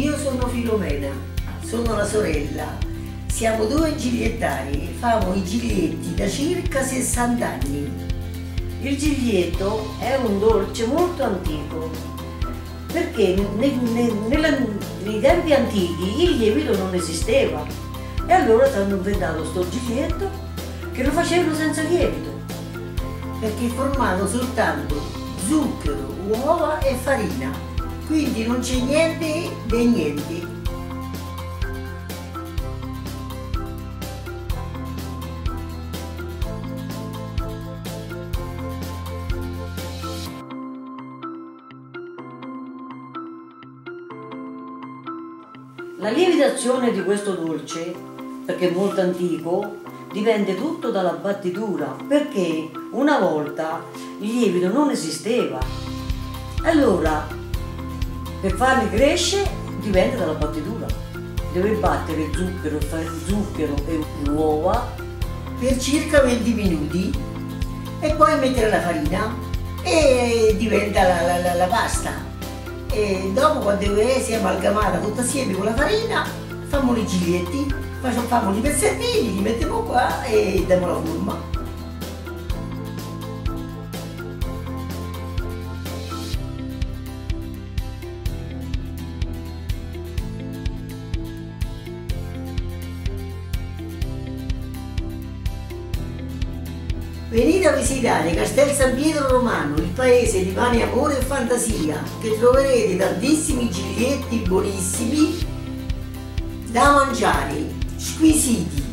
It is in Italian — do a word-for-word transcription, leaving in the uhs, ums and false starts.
Io sono Filomena, sono la sorella. Siamo due gigliettari e famo i giglietti da circa sessanta anni. Il giglietto è un dolce molto antico, perché ne, ne, nella, nei tempi antichi il lievito non esisteva e allora hanno inventato sto giglietto che lo facevano senza lievito. Perché formano soltanto zucchero, uova e farina, quindi non c'è niente di niente. La lievitazione di questo dolce, perché è molto antico, dipende tutto dalla battitura, perché una volta il lievito non esisteva. Allora, per farli crescere dipende dalla battitura. Deve battere zucchero, zucchero e uova per circa venti minuti e poi mettere la farina e diventa la, la, la, la pasta. E dopo, quando si è amalgamata tutta assieme con la farina, facciamo i giglietti, facciamo i pezzettini, li mettiamo qua e diamo la forma. Venite a visitare Castel San Pietro Romano, il paese di pane, amore e fantasia, che troverete tantissimi giglietti buonissimi da mangiare, squisiti.